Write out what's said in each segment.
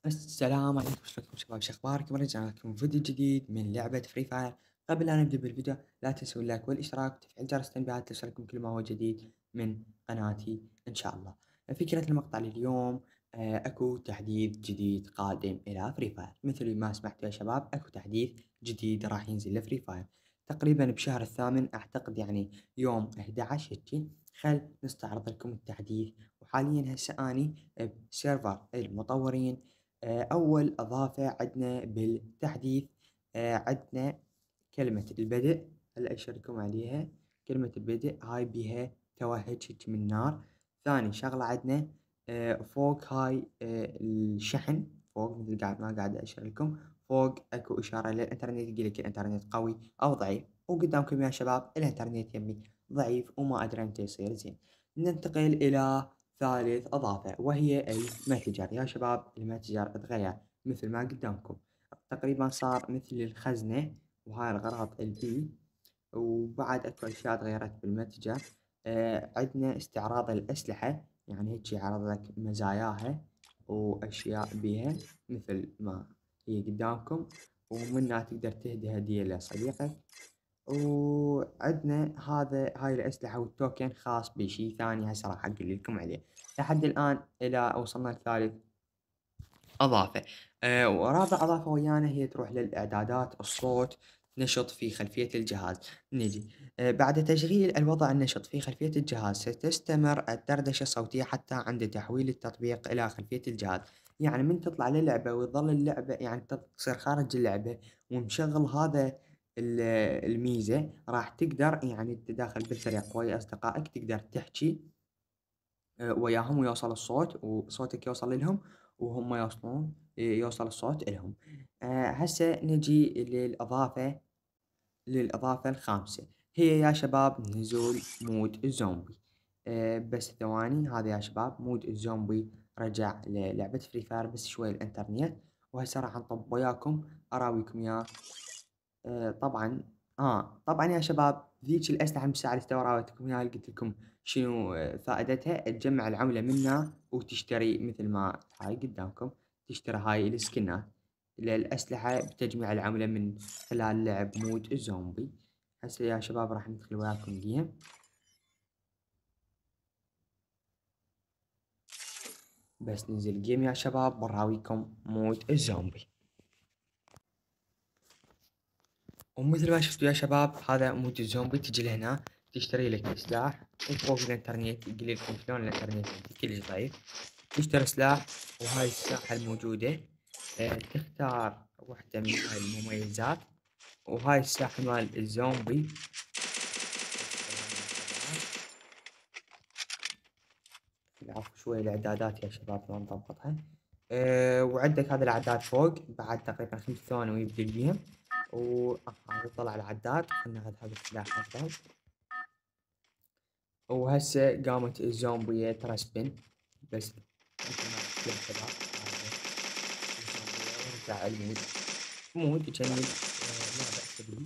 السلام عليكم، شلونكم شباب؟ شو اخباركم؟ رجعنا لكم فيديو جديد من لعبة فري فاير. قبل لا نبدأ بالفيديو لا تنسوا اللايك والاشتراك وتفعيل جرس التنبيهات ليصلكم كل ما هو جديد من قناتي ان شاء الله. فكرة المقطع لليوم، اكو تحديث جديد قادم الى فري فاير. مثل ما سمعتوا يا شباب، اكو تحديث جديد راح ينزل لفري فاير تقريبا بشهر الثامن، اعتقد يعني يوم 11 هيجي. خل نستعرض لكم التحديث. وحاليا هسه اني بسيرفر المطورين. أول إضافة عندنا بالتحديث، عندنا كلمة البدء. هلا أشارككم عليها. كلمة البدء هاي بيها توهج هيك من نار. ثاني شغلة عندنا فوق هاي الشحن فوق، مثل ما قاعد أشير لكم. فوق أكو إشارة للإنترنت، يقول لك الإنترنت قوي أو ضعيف. وقدامكم يا شباب الإنترنت يمي ضعيف وما أدري متى يصير زين. ننتقل إلى ثالث إضافة وهي المتجر. يا شباب المتجر تغير مثل ما قدامكم، تقريبا صار مثل الخزنة وهاي الأغراض البي. وبعد أكو أشياء تغيرت بالمتجر. عندنا استعراض الأسلحة، يعني هيك يعرض لك مزاياها وأشياء بيها مثل ما هي قدامكم. ومنها تقدر تهدي هدية لصديقك. وعندنا هاي الأسلحة والتوكن خاص بشي ثاني هسه راح أقول لكم عليه. لحد الآن إلى وصلنا لثالث أضافة. ورابع أضافة ويانا هي تروح للإعدادات الصوت، نشط في خلفية الجهاز. نجي بعد تشغيل الوضع النشط في خلفية الجهاز، ستستمر الدردشة الصوتية حتى عند تحويل التطبيق إلى خلفية الجهاز. يعني من تطلع للعبة وتظل اللعبة، يعني تصير خارج اللعبة ومشغل هذا الميزة، راح تقدر يعني تداخل بالفريق ويا أصدقائك تقدر تحكي وياهم ويوصل الصوت وصوتك يوصل لهم، وهم يوصلون يوصل الصوت إلهم. هسه نجي للإضافة الخامسة. هي يا شباب نزول مود الزومبي. بس ثواني، هذا يا شباب مود الزومبي رجع للعبة فري فاير بس شوي الإنترنت. وهسه راح نطب وياكم أراويكم إياه. طبعًا طبعًا يا شباب ذيك الأسلحة المساعدة اللي تو راويتكم إياها، اللي قلت لكم شنو فائدتها. تجمع العملة منها وتشتري مثل ما هاي قدامكم، تشتري هاي السكنات للأسلحة بتجميع العملة من خلال لعب مود الزومبي. هسه يا شباب راح ندخل وياكم جيم. بس ننزل جيم يا شباب ونراويكم مود الزومبي. ومثل ما شفتوا يا شباب هذا مود الزومبي. تجي لهنا تشتري لك سلاح، وفوق الانترنت يقول لكم شلون الانترنت كلش ضعيف. تشتري سلاح وهاي الساحة الموجودة. تختار واحدة من هاي المميزات، وهاي الساحة مال الزومبي. العفو، شوي الاعدادات يا شباب ما نضبطها. وعندك هذا العداد فوق بعد تقريبا 5 ثواني ويبدي الجيم. وهذا طلع العداد، خلنا ناخذ هذا السلاح افضل. وهسه قامت الزومبية ترسبن. بس مثل ما قلت يا شباب هذا الزومبية ورجع المود مود جميل. لا بأس به،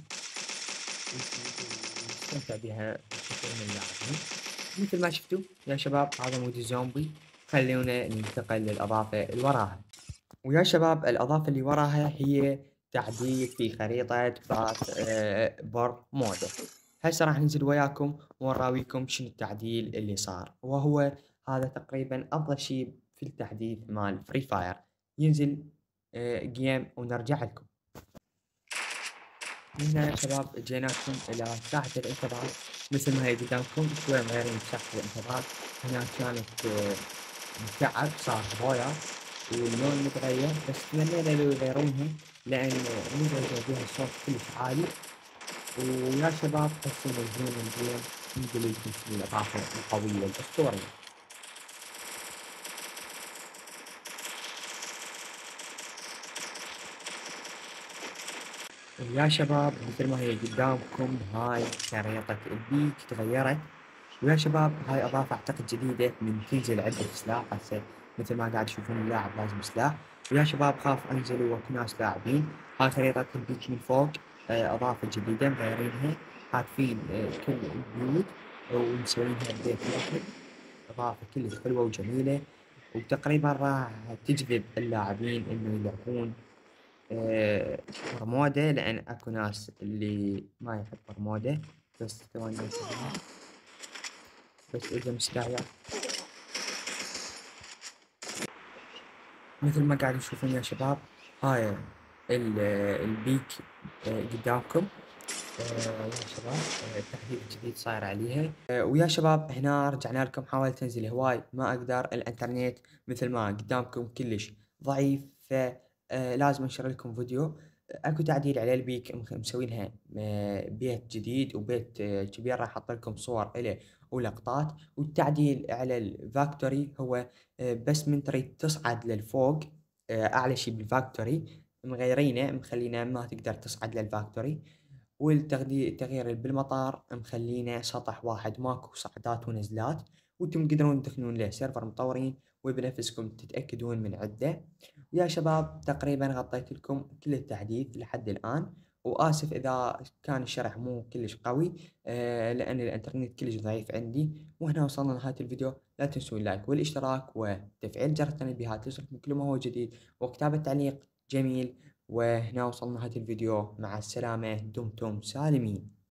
ويستمتع بها الكثير من اللاعبين. مثل ما شفتوا يا شباب هذا مود الزومبي. خلونا ننتقل للإضافة اللي وراها. ويا شباب الإضافة اللي وراها هي تعديل في خريطة باث بور موديل. هسه راح ننزل وياكم ونراويكم شنو التعديل اللي صار، وهو هذا تقريبا أفضل شيء في التحديث مال فري فاير. ينزل جيم ونرجع لكم. هنا يا شباب جيناكم إلى ساحة الانتظار. مثل ما هي قدامكم شوي مغيرين ساحة الانتظار. هنا كانت مكعب صار بويا واللون متغير، بس تمنينا لو يغيرونها لأن مزعجة بها الصوت كلش عالي. ويا شباب هسه منزلين الجيم، نقول لكم شنو الإضافة القوية الأسطورية. ويا شباب مثل ما هي قدامكم هاي خريطة البيك تغيرت. ويا شباب هاي إضافة أعتقد جديدة من تنزل عدة سلاح. هسه مثل ما قاعد تشوفون اللاعب لازم سلاح. ويا شباب خاف أنزل وأكو ناس لاعبين. هاي خريطة البيك من فوق، إضافة جديدة مغيرينها، حاطين كل البيوت ومسوينها ببيت واحد. إضافة كلش حلوة وجميلة. وتقريبًا راح تجذب اللاعبين إنه يلعبون برمودا، لأن أكو ناس اللي ما يحب برمودا. بس ثواني يا شباب، بس إذا مستعجل مثل ما قاعد تشوفون يا شباب، هاي البيك قدامكم. يا شباب، التحديث الجديد صاير عليها. ويا شباب هنا رجعنا لكم، حاولت انزل هواي ما اقدر، الانترنت مثل ما قدامكم كلش ضعيف، فلازم انشر لكم فيديو. اكو تعديل على البيك، مسوينها بيت جديد وبيت كبير، راح احط لكم صور إله ولقطات. والتعديل على الفاكتوري هو بس من تريد تصعد للفوق، اعلى شي بالفاكتوري مغيرينه، مخلينه ما تقدر تصعد للفاكتوري. التغيير اللي بالمطار مخلينه سطح واحد، ماكو صعدات ونزلات. وانتم تقدرون تدخلون له سيرفر مطورين وبنفسكم تتأكدون من عدة. يا شباب تقريبا غطيت لكم كل التحديث لحد الآن، وآسف إذا كان الشرح مو كلش قوي، لأن الإنترنت كلش ضعيف عندي. وهنا وصلنا لنهاية الفيديو، لا تنسوا اللايك والاشتراك وتفعيل جرس التنبيهات ليصلكم كل ما هو جديد، وكتابة تعليق جميل. وهنا وصلنا لنهاية الفيديو، مع السلامة، دمتم سالمين.